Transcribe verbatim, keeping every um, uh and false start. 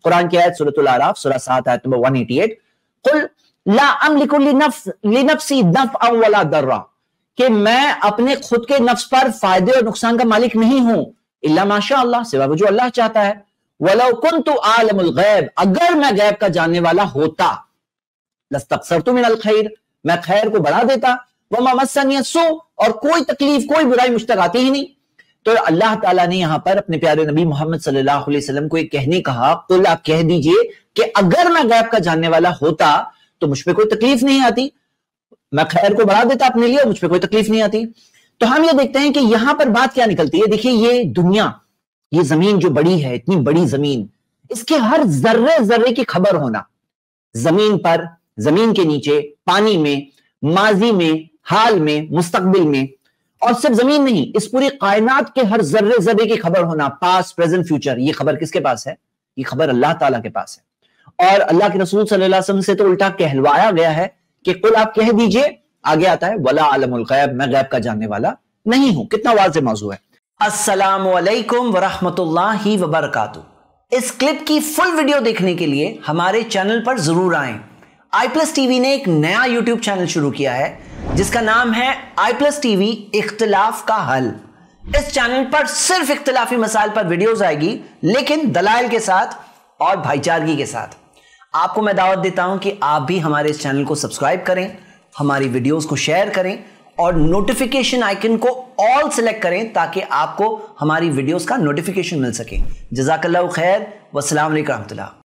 قرآن کی آیت سورۃ الاعراف سورہ سات آیت نمبر ایک سو اٹھاسی، قل لا املک لنفسی نفعا ولا ضرا، کہ میں اپنے خود کے نفس پر فائدے اور نقصان کا مالک نہیں ہوں الا ما شاء اللہ، سوا جو اللہ چاہتا ہے، ولو کنت عالم الغیب، اگر میں غیب کا جاننے والا ہوتا، لاستکثرت من الخیر، میں خیر کو بڑھا دیتا، وما مسنی السوء، اور کوئی تکلیف کوئی برائی مجھ تک آتی ہی نہیں۔ تو اللہ تعالیٰ نے یہاں پر اپنے پیارے نبی محمد صلی اللہ علیہ وسلم کو ایک کہنے کہا، قل آپ کہہ دیجئے کہ اگر میں غیب کا جاننے والا ہوتا تو مجھ پہ کوئی تکلیف نہیں آتی، میں خیر کو بڑھا دیتا اپنے لیے اور مجھ پہ کوئی تکلیف نہیں آتی۔ تو ہم یہ دیکھتے ہیں کہ یہاں پر بات کیا نکلتی ہے۔ دیکھیے یہ دنیا، یہ زمین جو بڑی ہے، اتنی بڑی زمین، اس کے ہر ذرے ذرے کی خبر ہونا، زمین پر، زمین کے نیچے، پانی میں، ماضی میں، حال میں، مستقبل میں، اور صرف زمین نہیں، اس پوری کائنات کے ہر ذرے ذرے کی خبر ہونا، پاسٹ، پریزنٹ، فیوچر، یہ خبر کس کے پاس ہے؟ یہ خبر اللہ تعالیٰ کے پاس ہے۔ اور اللہ کے رسول صلی اللہ علیہ وسلم سے تو الٹا کہلوایا گیا ہے کہ قل آپ کہہ دیجئے، آگے آتا ہے ولا عالم الغیب، میں غیب کا جاننے والا نہیں ہوں۔ کتنا واضح موضوع ہے۔ السلام علیکم ورحمۃ اللہ وبرکاتہ۔ اس کلپ کی فل ویڈیو دیکھنے کے لیے ہمارے چینل پر ضرور آئیں۔ آئی پلس ٹی وی نے ایک نیا یوٹیوب چینل شروع کیا ہے جس کا نام ہے آئی پلس ٹی وی اختلاف کا حل۔ اس چینل پر صرف اختلافی مسائل پر ویڈیوز آئے گی، لیکن دلائل کے ساتھ اور بھائی چارگی کے ساتھ۔ آپ کو میں دعوت دیتا ہوں کہ آپ بھی ہمارے اس چینل کو سبسکرائب کریں، ہماری ویڈیوز کو شیئر کریں اور نوٹیفیکیشن آئیکن کو آل سلیکٹ کریں تاکہ آپ کو ہماری ویڈیوز کا نوٹیفیکیشن مل سکے۔ جزاک اللہ خیر، والسلام علیکم ورحمۃ اللہ۔